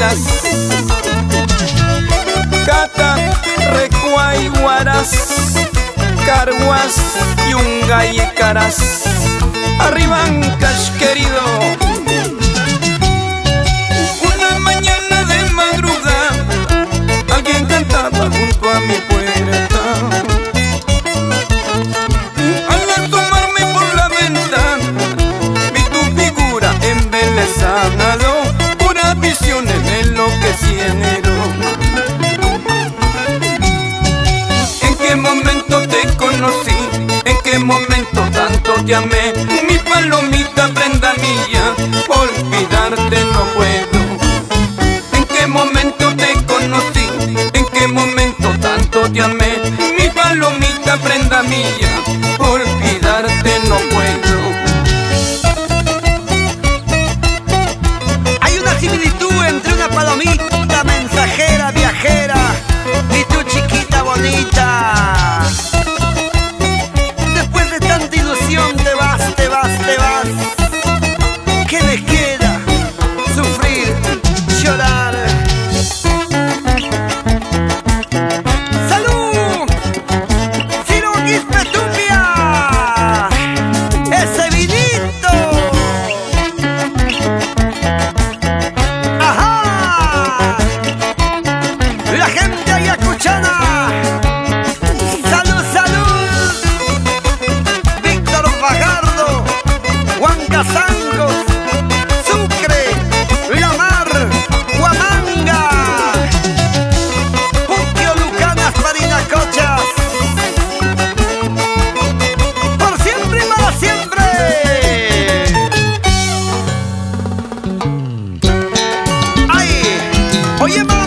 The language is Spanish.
Huaras, Cata, Recuay, Huaras, Carguas, Yungay y Caras. Arriba Ancash, querido. Una mañana de madrugada alguien cantaba junto a mi puerta. Al asomarme por la ventana vi tu figura embelesada, puras visiones me enloquecieron. ¿En qué momento te conocí? ¿En qué momento tanto te amé? Mi palomita, prenda mía, olvidarte no puedo. ¿En qué momento te conocí? ¿En qué momento tanto te amé? Mi palomita, prenda mía, olvidarte no puedo. Hay una similitud entre una palomita mensajera, viajera, y tu chiquita bonita. Después de tanta ilusión te vas, te vas, te vas. ¿Qué les queda? Sufrir, llorar. ¡Salud! ¡Siroquis Petumbia! ¡Ese vinito! ¡Ajá! La gente ayacuchana. ¡Salud, salud! Víctor Fajardo, Huancazangos, Sucre, La Mar, Huamanga, Puquio, Lucanas, Parinacochas. Por siempre y para siempre. ¡Ay! Oye,